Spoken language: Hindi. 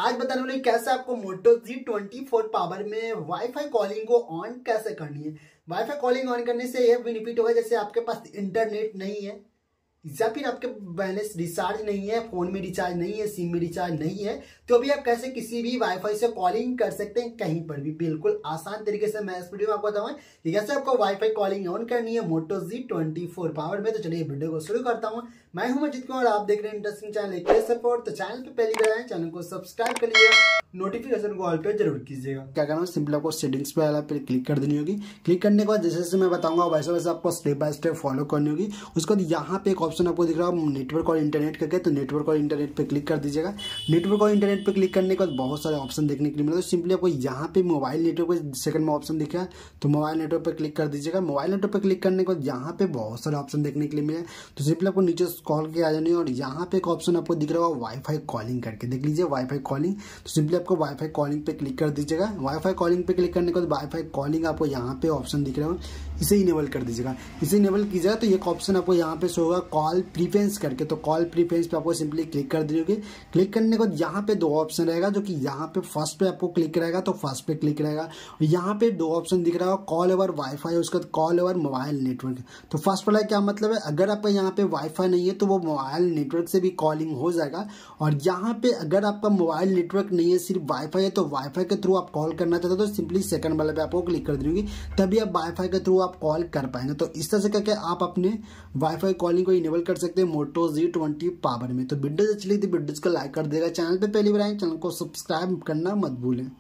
आज बताने वाले कैसे आपको मोटो G24 पावर में वाईफाई कॉलिंग को ऑन कैसे करनी है। वाईफाई कॉलिंग ऑन करने से यह बेनिफिट होगा, जैसे आपके पास इंटरनेट नहीं है या फिर आपके बैलेंस रिचार्ज नहीं है, फोन में रिचार्ज नहीं है, सिम में रिचार्ज नहीं है, तो अभी आप कैसे किसी भी वाईफाई से कॉलिंग कर सकते हैं कहीं पर भी, बिल्कुल आसान तरीके से मैं इस वीडियो में आपको बताऊंगा कि कैसे आपको वाईफाई कॉलिंग ऑन करनी है मोटो G24 पावर में। तो चलिए वीडियो को शुरू करता हूं। मैं हूं अजित कुमार और आप देख रहे हैं इंटरेस्टिंग चैनल सपोर्ट। तो चैनल पे पहली बार आए, चैनल को सब्सक्राइब कर लीजिए, नोटिफिकेशन को ऑल पे जरूर कीजिएगा। क्या करना है, सिंपल आपको सेटिंग्स पे वाला पे क्लिक कर देनी होगी। क्लिक करने के बाद जैसे जैसे मैं बताऊंगा वैसे वैसे आपको स्टेप बाय स्टेप फॉलो करनी होगी। उसके बाद यहाँ पे एक ऑप्शन आपको दिख रहा है नेटवर्क और इंटरनेट करके, तो नेटवर्क और इंटरनेट पे क्लिक कर दीजिएगा। नेटवर्क और इंटरनेट पे क्लिक करने के बाद बहुत सारे ऑप्शन देखने के लिए मिलेगा। तो सिंपली आपको यहाँ पे मोबाइल नेटवर्क पे सेकंड में ऑप्शन दिखा है, तो मोबाइल नेटवर्क पे क्लिक कर दीजिएगा। मोबाइल नेटवर्क पे क्लिक करने के बाद यहाँ पे बहुत सारे ऑप्शन देखने के लिए मिले, तो सिंपली आपको नीचे स्क्रॉल के आ जानी है और यहाँ पे एक ऑप्शन आपको दिख रहा होगा वाईफाई कॉलिंग करके, देख लीजिए वाईफाई कॉलिंग। तो सिंपली आपको वाईफाई कॉलिंग पे क्लिक कर दीजिएगा। वाईफाई कॉलिंग पे क्लिक करने के बाद वाईफाई कॉलिंग आपको यहाँ पे ऑप्शन दिख रहा है, इसे इनेबल कर दीजिएगा। इसे इनेबल कीजिएगा तो एक ऑप्शन आपको यहाँ पे शो होगा कॉल प्रीफरेंस करके, तो कॉल प्रीफरेंस पे आपको सिंपली क्लिक कर दीजिए। क्लिक करने के बाद यहाँ पे दो ऑप्शन रहेगा, जो कि यहाँ पे फर्स्ट पे आपको क्लिक रहेगा तो फर्स्ट पे क्लिक रहेगा। यहाँ पे दो ऑप्शन दिख रहा है, कॉल ओवर वाईफाई, उसके बाद कॉल ओवर मोबाइल नेटवर्क। तो फर्स्ट वाला क्या मतलब है, अगर आपका यहाँ पे वाईफाई नहीं है तो वो मोबाइल नेटवर्क से भी कॉलिंग हो जाएगा। और यहाँ पे अगर आपका मोबाइल नेटवर्क नहीं है, सिर्फ वाईफाई है, तो वाईफाई के थ्रू आप कॉल करना चाहते हो तो सिंपली सेकंड वाले पे आपको क्लिक कर देंगे, तभी आप वाईफाई के थ्रू आप कॉल कर पाएंगे। तो इस तरह से करके आप अपने वाईफाई कॉलिंग को इनेबल कर सकते हैं मोटो G20 पावर में। तो वीडियो अच्छी लगी थी वीडियो को लाइक कर देगा, चैनल पे पहली बार आए चैनल को सब्सक्राइब करना मत भूलें।